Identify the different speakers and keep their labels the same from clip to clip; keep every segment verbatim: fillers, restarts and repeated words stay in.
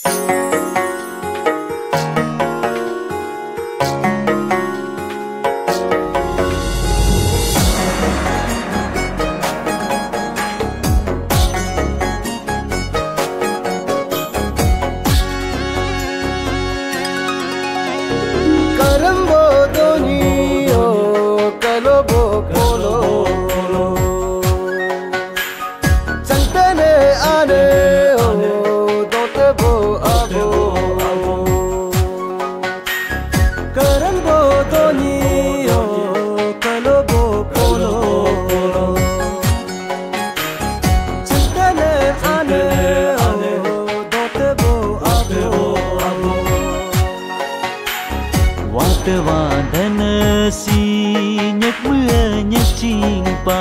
Speaker 1: Wadan si nhật mưa nhật chinh pa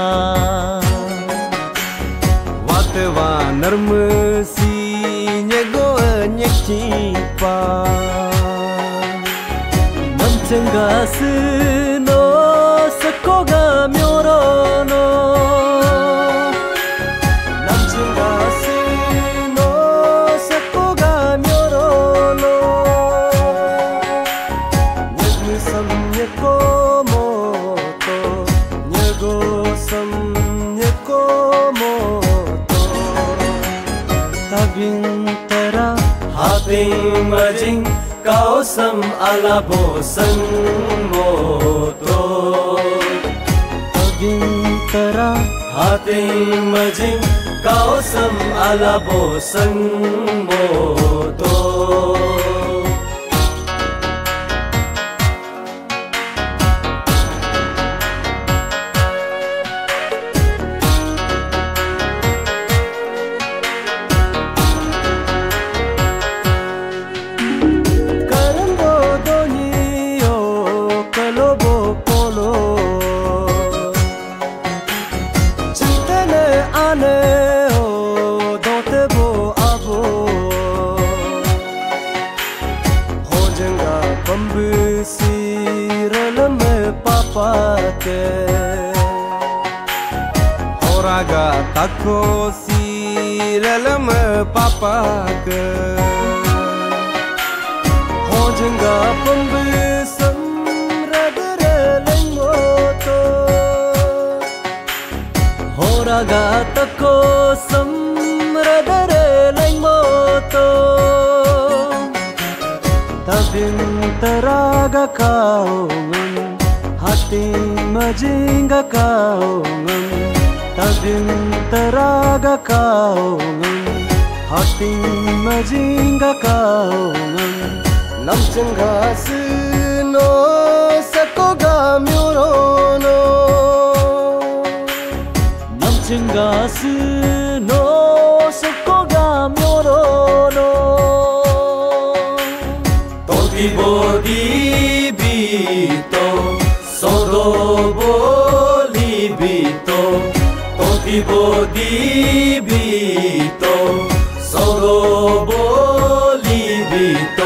Speaker 2: Wat wa narm si nhật go nhật chinh pa
Speaker 1: Nam changa su no sako ga myoro no
Speaker 2: Nam changa su no sako ga myoro no Sam nyeko moto nyego sam nyeko moto
Speaker 1: Tabing tara
Speaker 2: hating majing kao sam alabo san moto
Speaker 1: Tabing tara
Speaker 2: hating majing kao sam alabo san moto Oraga tako si lalam papa ke Hojenga pembesam radere lengoto
Speaker 1: Oraga tako sam radere lengoto
Speaker 2: Tabing teraga kau hati majinga kau Tabing teraga kau hati majinga kau Nam changa su no sako ga myoro no
Speaker 1: Nam changa su no sako ga myoro no
Speaker 2: Toti bodi bito sodo boli bito Toti bodi bito sodo boli bito